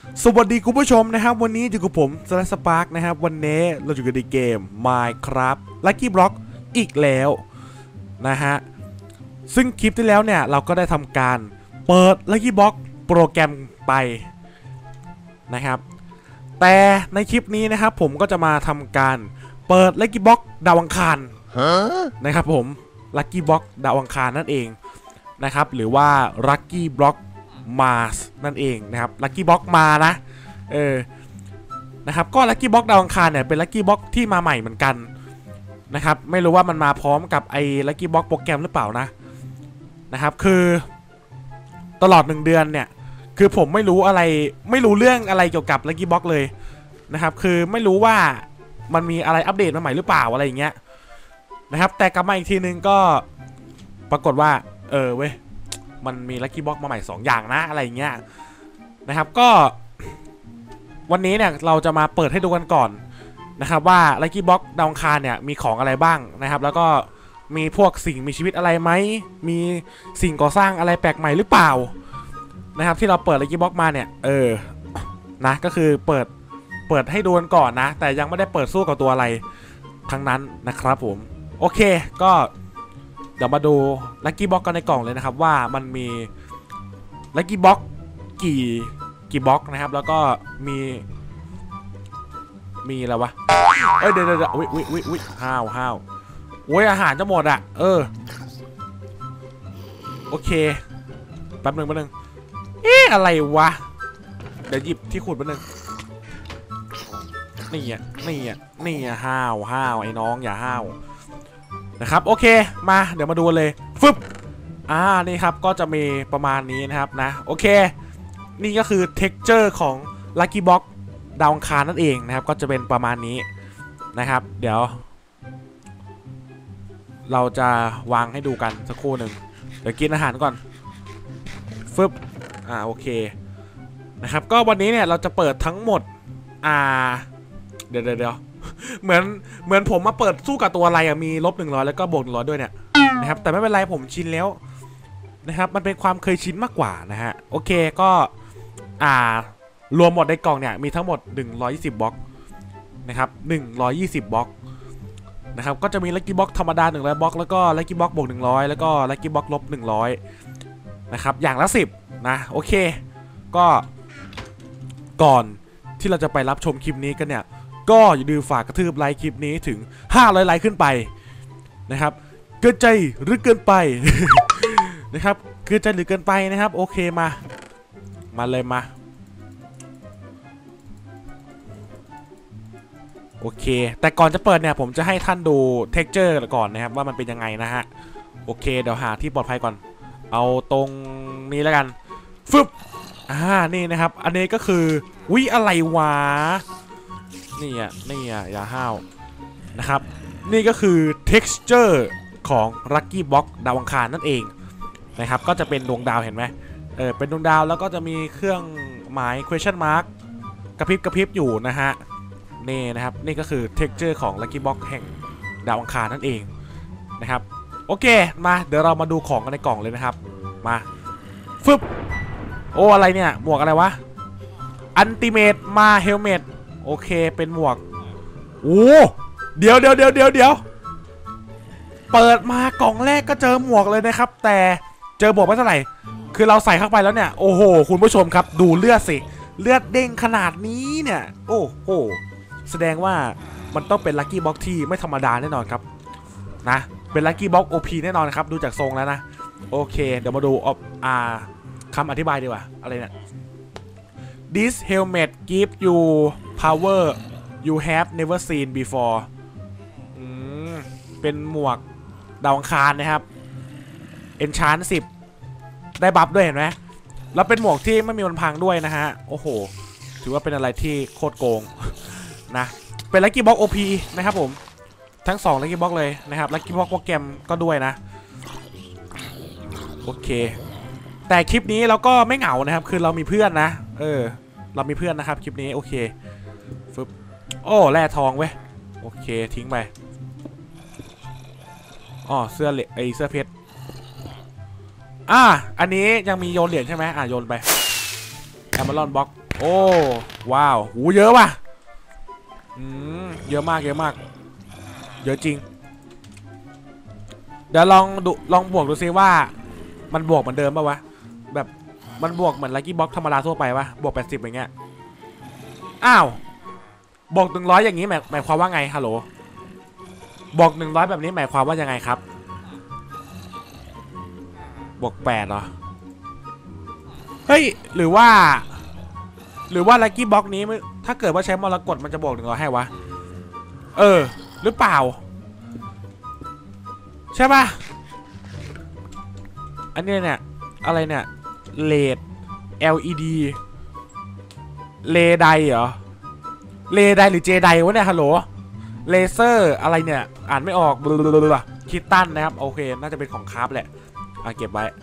สวัสดีคุณผู้ชมนะครับวันนี้อยู่กับผมสปาร์กนะครับวันนี้เราอยู่กันในเกม Minecraft Lucky Block อีกแล้วนะฮะซึ่งคลิปที่แล้วเนี่ยเราก็ได้ทำการเปิด Lucky Block โปรแกรมไปนะครับแต่ในคลิปนี้นะครับผมก็จะมาทำการเปิด Lucky Block ดาวอังคารนะครับผม Lucky Block ดาวอังคารนั่นเองนะครับหรือว่า Lucky Block Mars นั่นเองนะครับ Lucky Block มานะนะครับก็ Lucky Block ดาวอังคารเนี่ยเป็น Lucky Block ที่มาใหม่เหมือนกันนะครับไม่รู้ว่ามันมาพร้อมกับไอ้ Lucky Block โปรแกรมหรือเปล่านะครับคือตลอด1 เดือนเนี่ยคือผมไม่รู้เรื่องอะไรเกี่ยวกับ Lucky Block เลยนะครับคือไม่รู้ว่ามันมีอะไรอัปเดตมาใหม่หรือเปล่าอะไรอย่างเงี้ยนะครับแต่กลับมาอีกทีนึงก็ปรากฏว่าเว้ยมันมี Lucky Block มาใหม่2 อย่างนะอะไรอย่างเงี้ยนะครับก็วันนี้เนี่ยเราจะมาเปิดให้ดูกันก่อนนะครับว่า Lucky Block ดาวอังคารเนี่ยมีของอะไรบ้างนะครับแล้วก็มีพวกสิ่งมีชีวิตอะไรไหมมีสิ่งก่อสร้างอะไรแปลกใหม่หรือเปล่านะครับที่เราเปิด Lucky Block มาเนี่ยนะก็คือเปิดให้ดูกันก่อนนะแต่ยังไม่ได้เปิดสู้กับตัวอะไรทั้งนั้นนะครับผมโอเคก็เดี๋ยวมาดู Lucky Block กันในกล่องเลยนะครับว่ามันมี Lucky Block กี่บล็อกนะครับแล้วก็มีอะไรวะเดี๋ยววิห้าวโอ้ยอาหารจะหมดอ่ะโอเคแป๊บนึงอะไรวะเดี๋ยวหยิบที่ขุดแป๊บนึงนี่ห้าวไอ้น้องอย่าห้าวนะครับโอเคมาเดี๋ยวมาดูเลยฟึบนี่ครับก็จะมีประมาณนี้นะครับนะโอเคนี่ก็คือ texture ของ Lucky Block ดาวอังคารนั่นเองนะครับก็จะเป็นประมาณนี้นะครับเดี๋ยวเราจะวางให้ดูกันสักครู่หนึ่งเดี๋ยวกินอาหารก่อนฟึบโอเคนะครับก็วันนี้เนี่ยเราจะเปิดทั้งหมดเดี๋ยวเหมือนผมมาเปิดสู้กับตัวอะไรมี-100แล้วก็บวก100ด้วยเนี่ยนะครับแต่ไม่เป็นไรผมชินแล้วนะครับมันเป็นความเคยชินมากกว่านะฮะโอเคก็รวมหมดในกล่องเนี่ยมีทั้งหมด120บล็อกนะครับ120บล็อกนะครับก็จะมี Lucky Block ธรรมดา100บล็อกแล้วก็ Lucky Block บวก100แล้วก็ Lucky Block ลบ100นะครับอย่างละ10นะโอเคก็ก่อนที่เราจะไปรับชมคลิปนี้กันเนี่ยก็อย่าลืมฝากกระทืบไลค์คลิปนี้ถึง500ไลค์ขึ้นไปนะครับเกินใจหรือเกินไป นะครับเกินใจหรือเกินไปนะครับโอเคมาเลยมาโอเคแต่ก่อนจะเปิดเนี่ยผมจะให้ท่านดู texture ก่อนนะครับว่ามันเป็นยังไงนะฮะโอเคเดี๋ยวหาที่ปลอดภัยก่อนเอาตรงนี้แล้วกันฟึบนี่นะครับอันนี้ก็คือวิอะไรวะนี่อย่าห้าวนะครับนี่ก็คือ texture ของ Lucky Block ดาวอังคารนั่นเองนะครับก็จะเป็นดวงดาวเห็นไหมเป็นดวงดาวแล้วก็จะมีเครื่องหมาย question mark กระพริบอยู่นะฮะนี่นะครับนี่ก็คือ texture ของ Lucky Block แห่งดาวอังคารนั่นเองนะครับโอเคมาเดี๋ยวเรามาดูของกันในกล่องเลยนะครับมาฟึบโอ้อะไรเนี่ยหมวกอะไรวะอันติเมตมาเฮลเมตโอเคเป็นหมวกโอ้เดี๋ยวเปิดมากล่องแรกก็เจอหมวกเลยนะครับแต่เจอหมวกไม่เท่าไหร่คือเราใส่เข้าไปแล้วเนี่ยโอ้โหคุณผู้ชมครับดูเลือดสิเลือดเด้งขนาดนี้เนี่ยโอ้โหแสดงว่ามันต้องเป็น Lucky Block ที่ไม่ธรรมดาแน่นอนครับนะเป็น Lucky Block OP แน่นอนครับดูจากทรงแล้วนะโอเคเดี๋ยวมาดูคำอธิบายดีกว่าอะไรเนี่ย This helmet give you power you have never seen before เป็นหมวกดาวอังคารนะครับ Enchant 10ได้บัฟด้วยเห็นไหมแล้วเป็นหมวกที่ไม่มีวันพังด้วยนะฮะโอ้โหถือว่าเป็นอะไรที่โคตรโกงนะเป็น Lucky Block OP นะครับผมทั้ง2 Lucky Block เลยนะครับ Lucky Block โปรแกรมก็ด้วยนะโอเคแต่คลิปนี้เราก็ไม่เหงานะครับคือเรามีเพื่อนนะเรามีเพื่อนนะครับคลิปนี้โอเคฟึบโอ้แร่ทองเว้ยโอเคทิ้งไปเสื้อเหล็กเสื้อเพชรอันนี้ยังมีโยนเหรียญใช่ไหมโยนไปแอมเบอร์ลอนบล็อกโอ้ว้าวหูเยอะว่ะเยอะมากเยอะมากเยอะจริงเดี๋ยวลองบวกดูซิว่ามันบวกเหมือนเดิมป่าวะแบบมันบวกเหมือนลัคกี้บ็อกธรรมดาทั่วไปปะบวก80อย่างเงี้ยอ้าวบวก100อย่างนี้หมายความว่าไงฮัลโหลบวก100แบบนี้หมายความว่ายังไงครับบวก8เหรอเฮ้ยหรือว่าลัคกี้บ็อกนี้ถ้าเกิดว่าใช้มรกตมันจะบวก100ให้วะหรือเปล่าใช่ป่ะอันนี้เนี่ยอะไรเนี่ยเลด LED เลไดเหรอเลไดหรือเจไดวะเนี่ยฮัลโหลเลเซอร์อะไรเนี่ยอ่านไม่ออกคิตตันนะครับโอเคน่าจะเป็นของคราฟแหละเก็บไว้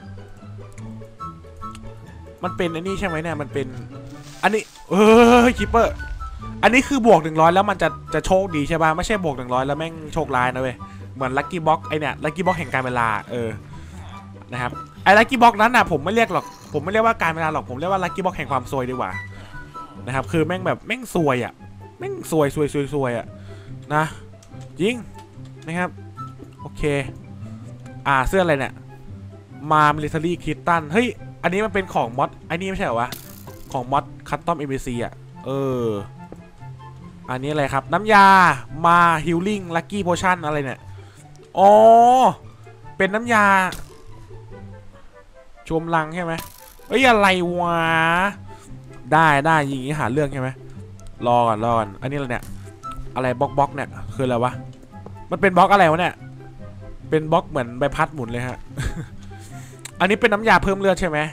มันเป็นอันนี้ใช่ไหมเนี่ยมันเป็นอันนี้คิปเปอร์อันนี้คือบวก100แล้วมันจะโชคดีใช่ป่ะไม่ใช่บวก100แล้วแม่งโชคร้ายนะเว้ยเหมือนลัคกี้บ็อกไอเนี่ยลัคกี้บ็อกแห่งการเวลานะครับไอลัคกี้บ็อกนั้นน่ะผมไม่เรียกหรอกผมไม่เรียกว่าการเวลาหรอกผมเรียกว่าลัคกี้บ็อกแห่งความซวยดีกว่านะครับคือแม่งแบบแม่งซวยอ่ะแม่งซวยอ่ะนะจริงนะครับโอเคเสื้ออะไรเนี่ยมามิลิเทอรี่คิตตันเฮ้ยอันนี้มันเป็นของมอดไอ้นี่ไม่ใช่เหรอวะของมอดคัสตอมเอ็มบีซีอ่ะอันนี้อะไรครับน้ำยามาฮิลลิ่งลัคกี้โพชั่นอะไรเนี่ยอ๋อเป็นน้ำยาชมลังใช่ไหมเอ้ยอะไรวะได้ยิงนี้หาเรื่องใช่ไหมรอก่อนอันนี้อะไรเนี่ยอะไรบล็อกเนี่ยคืออะไรวะมันเป็นบล็อกอะไรวะเนี่ยเป็นบล็อกเหมือนใบพัดหมุนเลยฮะ อันนี้เป็นน้ำยาเพิ่มเลือดใช่ไหม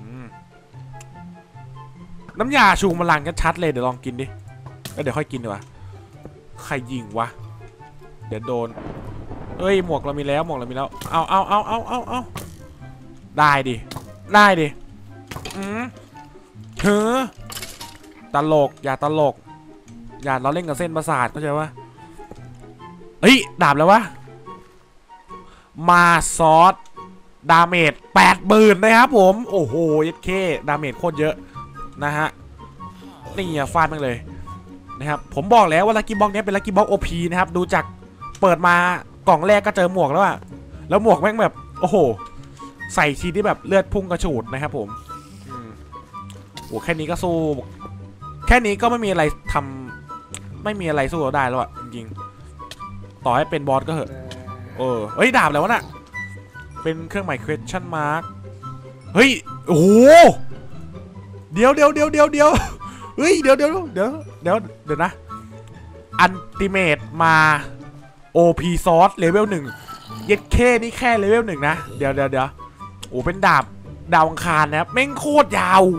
น้ำยาชูกำลังก็ชัดเลยเดี๋ยวลองกินดิเดี๋ยวค่อยกินดีกว่าใครยิงวะเดี๋ยวโดนเอ้ยหมวกเรามีแล้วเอาได้ดิตลกอย่าตลกอย่าเราเล่นกับเส้นประสาทเข้าใจปะเฮ้ยดาบแล้ววะมาซอสดาเมจ80,000นะครับผมโอ้โหยัดเคดาเมจโคตรเยอะนะฮะนี่ฟาดมันเลยนะครับผมบอกแล้วว่าลัคกี้บ็อกนี้เป็นลัคกี้บ็อกโอพีนะครับดูจากเปิดมากล่องแรกก็เจอหมวกแล้วอะแล้วหมวกแม่งแบบโอ้โหใส่ทีที่แบบเลือดพุ่งกระฉูดนะครับผมโอ้แค่นี้ก็สู้แค่นี้ก็ไม่มีอะไรทำไม่มีอะไรสู้เราได้แล้วอะจริงๆต่อให้เป็นบอสก็เหอะเฮ้ยดาบแล้ววะน่ะเป็นเครื่องหมาย question mark เฮ้ยโอ้โหเดี๋ยวเฮ้ยเดี๋ยวนะอันติเมตมา OP ซอสเลเวล1เย็ดเคนี่แค่เลเวล1นะเดี๋ยวโอ้เป็นดาบดาวอังคารนะครับแม่งโคตรยาว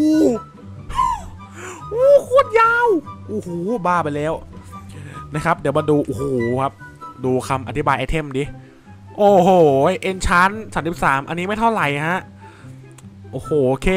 โคตรยาวโอ้โหบ้าไปแล้วนะครับเดี๋ยวมาดูโอ้โหครับดูคำอธิบายไอเทมดิโอ้โหเอนชัน33อันนี้ไม่เท่าไหร่ฮะโอ้โหโอเค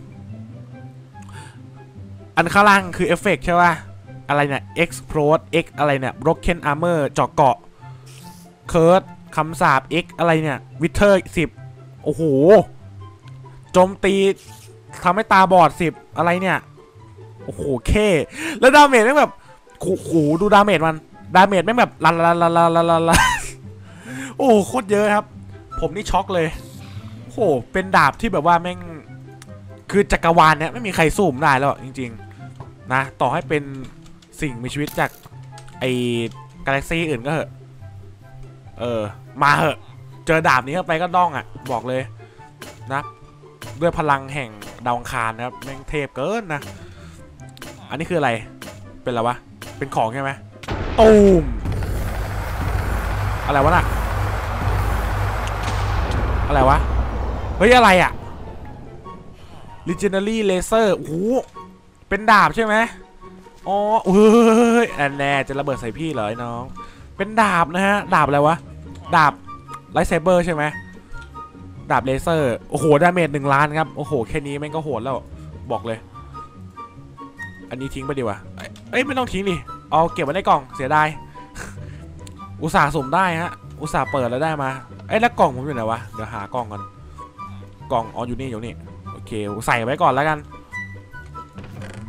อันข้างล่างคือเอฟเฟกต์ใช่ป่ะอะไรเนี่ย explode x อะไรเนี่ย broken armor เจาะเกาะ curse คำสาป x อะไรเนี่ย wither 10โอ้โหโจมตีทำให้ตาบอด10อะไรเนี่ยโอ้โหเคแล้วดาเมจแม่งแบบโอ้โหดูดาเมจมันดาเมจแม่งแบบลาโอ้โคตรเยอะครับผมนี่ช็อกเลยโอ้เป็นดาบที่แบบว่าแม่งคือจักรวาลเนี่ยไม่มีใครสู้ผมได้แล้วจริงๆนะต่อให้เป็นสิ่งมีชีวิตจากไอ้กาแล็กซี่อื่นก็เหอะมาเหอะเจอดาบนี้เข้าไปก็ด้องอ่ะบอกเลยนะด้วยพลังแห่งดาวอังคารนะครับแม่งเทพเกินนะอันนี้คืออะไรเป็นอะไรวะเป็นของใช่ไหมตูมอะไรวะน่ะอะไรวะเฮ้ยอะไรอ่ะ Legendary Laser โอ้โหเป็นดาบใช่ไหมอ๋อเฮ้ยแน่จะระเบิดใส่พี่เหรอไอ้น้องเป็นดาบนะฮะดาบอะไรวะดาบไลท์เซเบอร์ใช่ไหมดาบเลเซอร์โอ้โหดาเมจ1 ล้านครับโอ้โหแค่นี้แม่งก็โหดแล้วบอกเลยอันนี้ทิ้งไปดีวะเอ้ยไม่ต้องทิ้งดิเอาเก็บไว้ในกล่องเสียดายอุตส่าห์สุ่มได้ฮะอุตส่าห์เปิดแล้วได้มาเอ้ยแล้วกล่องผมอยู่ไหนวะเดี๋ยวหากล่องก่อนกล่องอยู่นี่โอเคใส่ไว้ก่อนแล้วกัน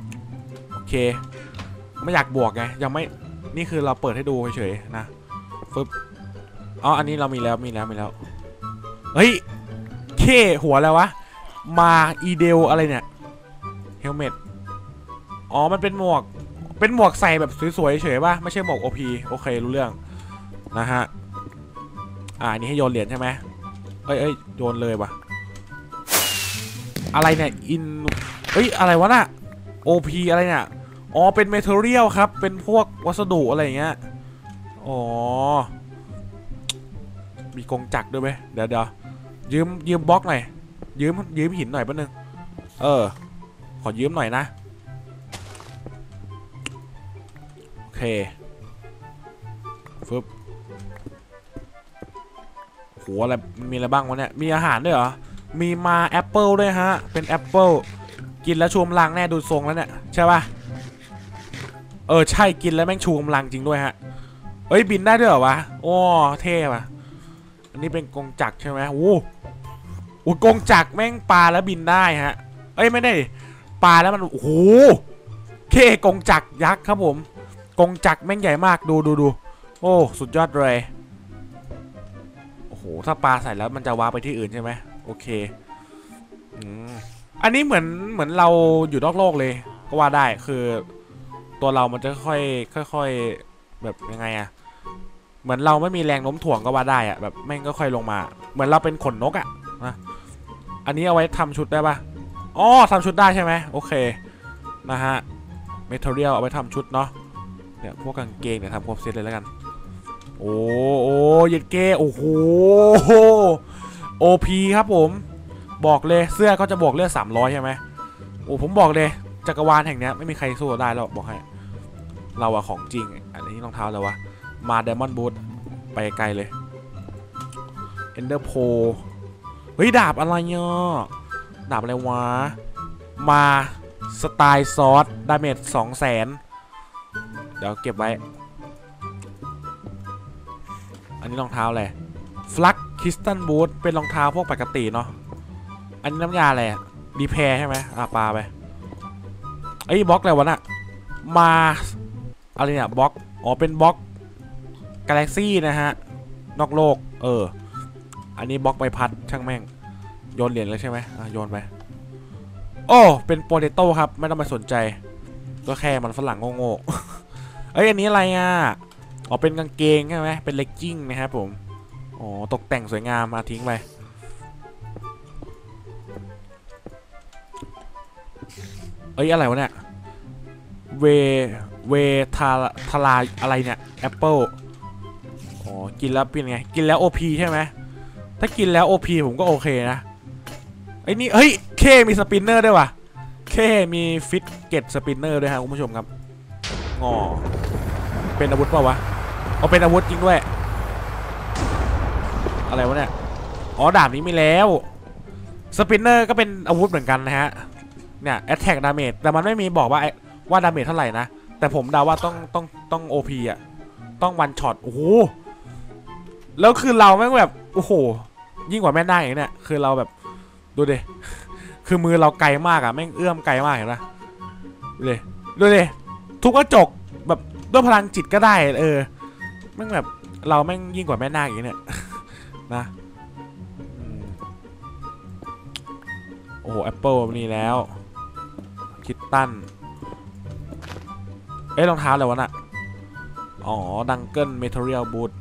เคไม่อยากบวกไงยังไม่นี่คือเราเปิดให้ดูเฉยๆนะฟึบอ๋ออันนี้เรามีแล้วเฮ้ยเคหัวแล้ววะมาอีเดลอะไรเนี่ยเฮลเมตอ๋อมันเป็นหมวกใส่แบบสวยๆเฉยป่ะไม่ใช่หมวก OP โอเครู้เรื่องนะฮะอันนี้ให้โยนเหรียญใช่ไหมเอ้ยโยนเลยว่ะอะไรเนี่ยเอ้ยอะไรวะน่ะ OP อะไรเนี่ยอ๋อเป็นเมทัลเรียลครับเป็นพวกวัสดุอะไรอย่างเงี้ยอ๋อมีกงจักรด้วยไหมเดี๋ยวยืมบล็อกหน่อยยืมหินหน่อยแป๊บนึงขอยืมหน่อยนะโอเคฟึบโหอะไรมีอะไรบ้างวะเนี่ยมีอาหารด้วยเหรอมีมาแอปเปิลด้วยฮะเป็นแอปเปิลกินแล้วชูกำลังแน่ดูทรงแล้วเนี่ยใช่ป่ะใช่กินแล้วแม่งชูกำลังจริงด้วยฮะเอ้ยบินได้ด้วยเหรอวะโอ้เท่ว่ะอันนี้เป็นกงจักรใช่ไหมโอ้กงจักรแม่งปลาแล้วบินได้ฮะเอ้ยไม่ได้ปลาแล้วมันโอ้โหกงจักรยักษ์ครับผมกงจักรแม่งใหญ่มากดูโอ้สุดยอดเลยโอ้โหถ้าปลาใส่แล้วมันจะว้าไปที่อื่นใช่ไหมโอเคอันนี้เหมือนเราอยู่นอกโลกเลยก็ว่าได้คือตัวเรามันจะค่อยแบบยังไงอะเหมือนเราไม่มีแรงโน้มถ่วงก็ว่าได้อะแบบแม่งก็ค่อยลงมาเหมือนเราเป็นขนนกอะนะอันนี้เอาไว้ทำชุดได้ปะอ๋อทำชุดได้ใช่ไหมโอเคนะฮะเมทัลเรียลเอาไว้ทำชุดเนาะเนี่ยพวกกางเกงเนี่ยทำครบเซตเลยแล้วกันโอ้เย็ดเก้โอ้โหOP ครับผมบอกเลยเสื้อก็จะบอกเลือด300ใช่ไหมโอ้ผมบอกเลยจักรวาลแห่งนี้ไม่มีใครสู้ได้แล้วบอกให้เราอะของจริงอันนี้รองเท้าแล้ววะมาเดมอนบูทไปไกลเลยเอนเดอร์โพเฮ้ยดาบอะไรเนี่ยดาบอะไรวะมาสไตล์ซอสดาเมจ200,000เดี๋ยวเก็บไว้อันนี้รองเท้าอะไรฟลักคริสตัลบูทเป็นรองเท้าพวกปกติเนาะอันนี้น้ำยาอะไรรีแพร์ใช่ไหมปลาไปไอ้บล็อกอะไรวะน่ะมาอะไรเนี่ยบล็อกอ๋อเป็นบล็อกกาแล็กซี่นะฮะนอกโลกอันนี้บล็อกใบพัดช่างแม่งโยนเหรียญเลยใช่ไหมโยนไปโอ้เป็นโปเตโต้ครับไม่ต้องไปสนใจก็แค่มันฝรั่งโง่ๆอันนี้อะไรอ๋อเป็นกางเกงใช่ไหมเป็นเลกกิ้งนะครับผมอ๋อตกแต่งสวยงามทิ้งไปอะไรวะเนี่ยเวทาลาอะไรเนี่ยแอปเปิลอ๋อกินแล้วเป็นไงกินแล้ว OP ใช่ไหมถ้ากินแล้ว OP ผมก็โอเคนะนี่เฮ้ยมีสปินเนอร์ด้วยว่ะมีฟิตเกตสปินเนอร์ด้วยฮะคุณผู้ชมครับเป็นอาวุธเปล่าวะเป็นอาวุธจริงด้วยอะไรวะเนี่ยอ๋อดาบนี้มีแล้วสปินเนอร์ก็เป็นอาวุธเหมือนกันนะฮะเนี่ย attack damage แต่มันไม่มีบอกว่าดาเมจเท่าไหร่นะแต่ผมเดาว่าต้อง OP อ่ะต้องวันช็อตโอ้โหแล้วคือเราแม่งแบบโอ้โหยิ่งกว่าแม่นาคอย่างเนี้ยคือเราแบบดูดิคือมือเราไกลมากอ่ะแม่งเอื้อมไกลมากเห็นปะดูดิทุกกระจกแบบด้วยพลังจิตก็ได้แม่งแบบเราแม่งยิ่งกว่าแม่นาคอย่างเนี้ยนะโอ้โหแอปเปิลนี่แล้วคิตตันรองเท้าอะไรวะน่ะอ๋อดังเกิลเมทัลเรียลบูท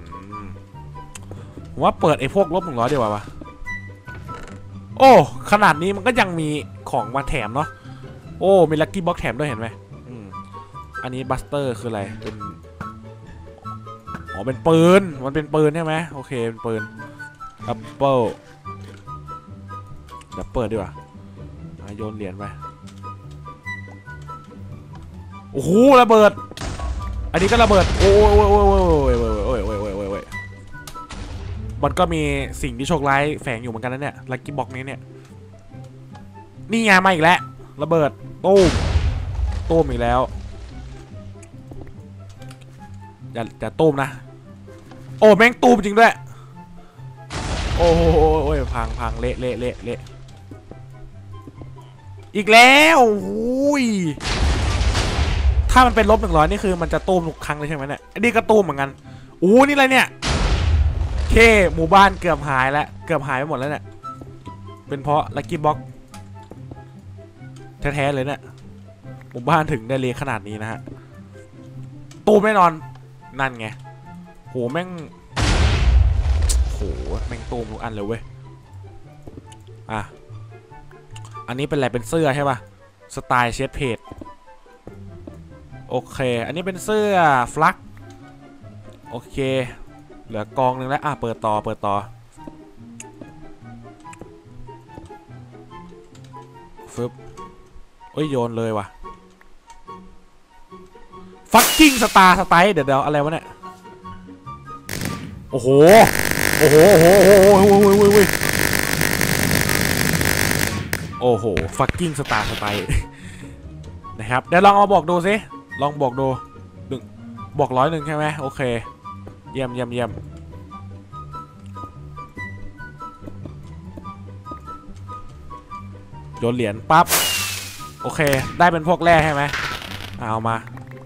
ผมว่าเปิดพวกลบ100ดีกว่าวะโอ้ขนาดนี้มันก็ยังมีของมาแถมเนาะโอ้มีลัคกี้บ็อกแถมด้วยเห็นไหมอันนี้บัสเตอร์คืออะไรเป็นอ๋อเป็นปืนมันเป็นปืนใช่ไหมโอเคเป็นปืนแอปเปิลเดี๋ยวเปิดดีกว่าโยนเหรียญไปโอ้โหระเบิดอันนี้ก็ระเบิดโอ้ยมันก็มีสิ่งที่โชคร้ายแฝงอยู่เหมือนกันนะเนี่ยลัคกี้บ็อกนี้เนี่ยนี่ไงมาอีกแล้วระเบิดตูมอีกแล้วจะตูมนะโอ้แม่งตูมจริงด้วยโอ้ยพังเละอีกแล้วอุ้ยถ้ามันเป็น-100นี่คือมันจะตูมทุกครั้งเลยใช่ไหมเนี่ยอันนี้ก็ตูมเหมือนกันอู้นี่อะไรเนี่ยเคหมู่บ้านเกือบหายแล้วเกือบหายไปหมดแล้วเนี่ยเป็นเพราะลัคกี้บ็อกแท้ๆเลยเนี่ยหมู่บ้านถึงได้เละขนาดนี้นะฮะตูมแน่นอนนั่นไงโหแม่งโหแม่งตูมทุกอันเลยเว้ยอ่ะอันนี้เป็นอะไรเป็นเสื้อใช่ป่ะสไตล์เชฟเพจโอเคอันนี้เป็นเสื้อฟลักโอเคเหลือกองหนึ่งแล้วเปิดต่อฟึบเอ้ยโยนเลยว่ะฟักกิ้งสตาร์สไตล์เดี๋ยวอะไรวะเนี่ยโอ้โหฟักกิ้งสตาร์สไตล์นะครับเดี๋ยวลองเอาบอกดูสิลองบอกดูบอก100ใช่ไหมโอเคเยี่ยมโยนเหรียญปั๊บโอเคได้เป็นพวกแร่ใช่ไหมเอามา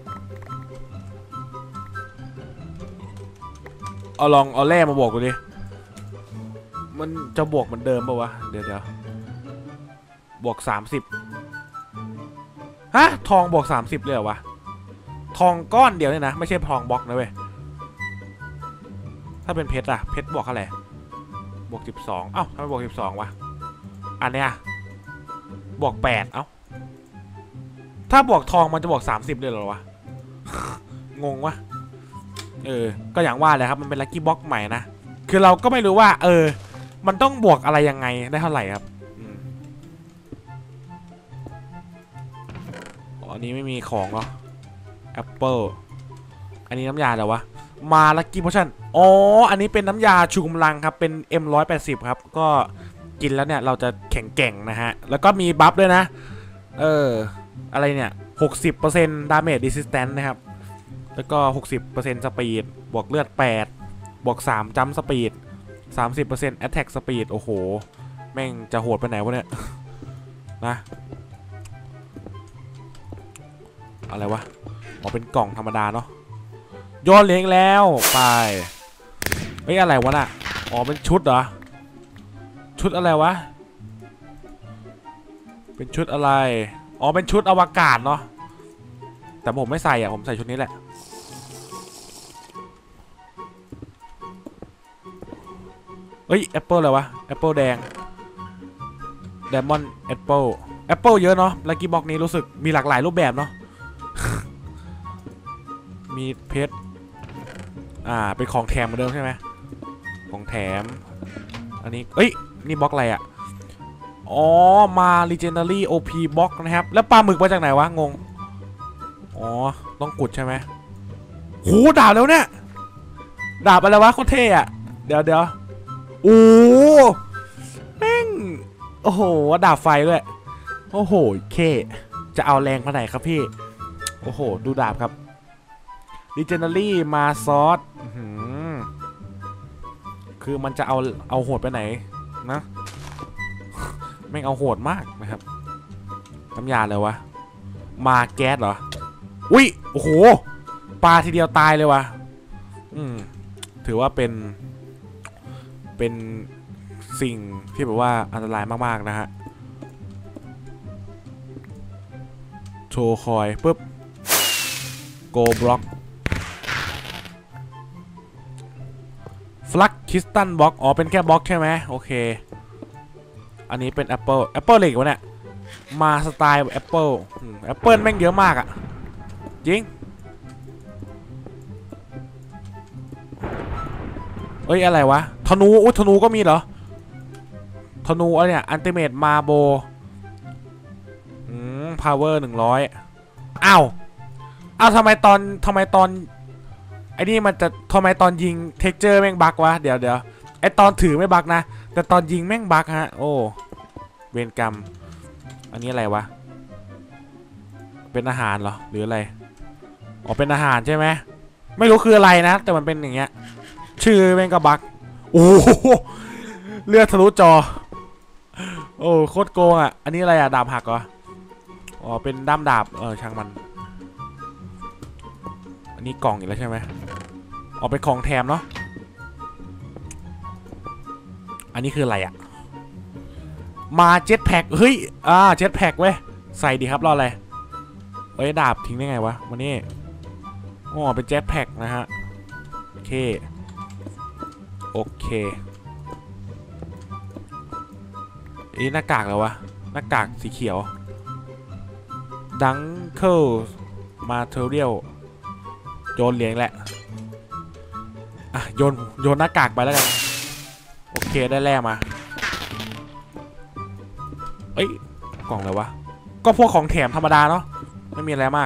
ลองเอาแร่มาบวกกูดิมันจะบวกเหมือนเดิมป่าวะเดี๋ยวบวก30ฮะทองบวก30เลยเหรอวะทองก้อนเดียวเนี่ยนะไม่ใช่ทองบล็อกนะเว้ยถ้าเป็นเพชรอะเพชรบวกเท่าไหร่บวก12เอ้าทำไมบวก12วะอันเนี้ยบวก8เอ้าถ้าบวกทองมันจะบวก30เลยเหรอวะ งงวะก็อย่างว่าเลยครับมันเป็นลัคกี้บ็อกใหม่นะคือเราก็ไม่รู้ว่ามันต้องบวกอะไรยังไงได้เท่าไหร่ครับอันนี้ไม่มีของเหรอแอปเปิลอันนี้น้ำยาอะไรวะมาลัคกี้โพชั่นอ๋ออันนี้เป็นน้ำยาชูกำลังครับเป็น M180 ครับก็กินแล้วเนี่ยเราจะแข็งแกร่งนะฮะแล้วก็มีบัฟด้วยนะอะไรเนี่ย60% Damage Resistance นะครับแล้วก็60% สปีดบวกเลือด8บวก3จัมป์สปีด30% Attack Speed โอ้โหแม่งจะโหดไปไหนวะเนี่ยนะอะไรวะเป็นกล่องธรรมดาเนาะโยนเลี้ยงแล้วไปเฮ้ยอะไรวะน่ะเป็นชุดเหรอชุดอะไรวะเป็นชุดอะไรเป็นชุดอวกาศเนาะแต่ผมไม่ใส่ผมใส่ชุดนี้แหละเฮ้ยแอปเปิลอะไรวะแอปเปิลแดงไดมอนด์แอปเปิลเยอะเนาะลัคกี้บ็อกนี้รู้สึกมีหลากหลายรูปแบบเนาะ มีเพชรเป็นของแถมเหมือนเดิมใช่ไหมของแถมอันนี้นี่บล็อกอะไรมา Legendary OP บล็อกนะครับแล้วปลาหมึกมาจากไหนวะงงต้องกุดใช่ไหมโหดาบแล้วเนี่ยดาบอะไรวะโคตรเท่อะเดี๋ยวโอ้แม่งโอ้โหดาบไฟด้วยโอ้โหเคจะเอาแรงมาไหนครับพี่โอ้โหดูดาบครับ Legendary มาซอสคือมันจะเอาโหดไปไหนนะแม่งเอาโหดมากนะครับน้ำยาเลยวะมาแก๊สเหรออุ้ยโอ้โหปลาทีเดียวตายเลยวะถือว่าเป็นสิ่งที่แบบว่าอันตรายมากๆนะฮะโชว์คอยปุ๊บโกบล็อกฟลักคิสตันบล็อกเป็นแค่บล็อกใช่ไหมโอเคอันนี้เป็นแอปเปิลเหล็กวะเนี่ยมาสไตล์แอปเปิลแม่งเยอะมากอะจริงอะไรวะธนูธนูก็มีเหรอธนูอะไรเนี่ยอันติเมตมาโบพาวเวอร์100อ้าวทำไมตอนไอ้นี่มันจะทำไมตอนยิงเท็กเจอร์แม่งบั๊กวะเดี๋ยวไอตอนถือไม่บั๊กนะแต่ตอนยิงแม่งบั๊กฮะโอ้เวรกรรมอันนี้อะไรวะเป็นอาหารเหรอหรืออะไรเป็นอาหารใช่ไหมไม่รู้คืออะไรนะแต่มันเป็นอย่างเงี้ยชื่อแม่งก็บั๊กโอ้เลือดทะลุจอโอ้โคตรโกงอ่ะอันนี้อะไรดาบหักเหรอเป็นด้ามดาบช่างมันอันนี้กล่องอีกแล้วใช่ไหมออกเป็นของแถมเนาะอันนี้คืออะไรอะมาเจ็ตแพ็กเฮ้ยเจ็ตแพ็กเว้ยใส่ดีครับรออะไรเฮ้ยดาบทิ้งได้ไงวะวันนี้อ๋อเป็นเจ็ตแพ็กนะฮะโอเคนี่หน้ากากแล้ววะหน้ากากสีเขียวดังเคิลมาเทอเรียลโยนเหรียญแหละโยนหน้ากากไปแล้วกันโอเคได้แร่มาเอ้ยกล่องอะไรวะก็พวกของแถมธรรมดาเนาะไม่มีอะไรมาก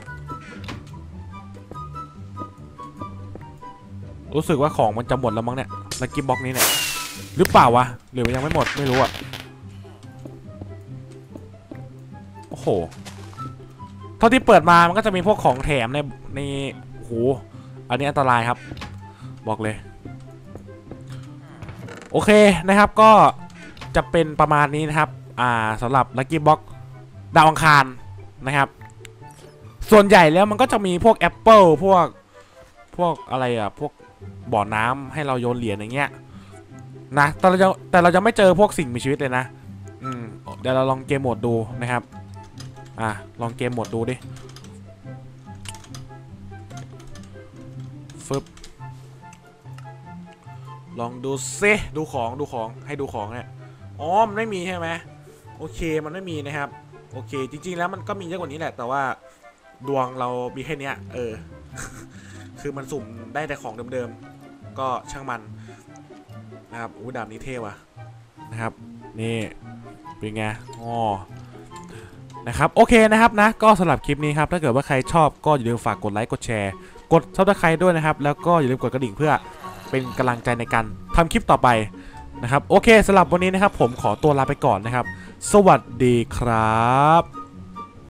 รู้สึกว่าของมันจะหมดแล้วมั้งเนี่ยลัคกี้บ็อกนี้เนี่ยหรือเปล่าวะหรือมันยังไม่หมดไม่รู้อะโอ้โหเท่าที่เปิดมามันก็จะมีพวกของแถมในโอ้โหอันนี้อันตรายครับบอกเลยโอเคนะครับก็จะเป็นประมาณนี้นะครับสำหรับลัคกี้บ็อกดาวอังคารนะครับส่วนใหญ่แล้วมันก็จะมีพวกแอปเปิลพวกอะไรอะพวกบ่อน้ำให้เราโยนเหรียญอย่างเงี้ยนะแต่เราจะไม่เจอพวกสิ่งมีชีวิตเลยนะเดี๋ยวเราลองเกมโหมดดูนะครับลองเกมโหมดดูดิฟึบลองดูซิดูของให้ดูของเนี่ยอ๋อมันไม่มีใช่ไหมโอเคมันไม่มีนะครับโอเคจริงๆแล้วมันก็มีเยอะกว่านี้แหละแต่ว่าดวงเรามีแค่นี้คือมันสุ่มได้แต่ของเดิมๆก็ช่างมันนะครับดาบนี้เท่ว่ะนะครับนี่เป็นไงนะครับโอเคนะครับนะก็สำหรับคลิปนี้ครับถ้าเกิดว่าใครชอบก็อย่าลืมฝากกดไลค์กดแชร์กดซับสไครต์ด้วยนะครับแล้วก็อย่าลืมกดกระดิ่งเพื่อเป็นกำลังใจในการทำคลิปต่อไปนะครับโอเคสำหรับวันนี้นะครับผมขอตัวลาไปก่อนนะครับสวัสดีครับ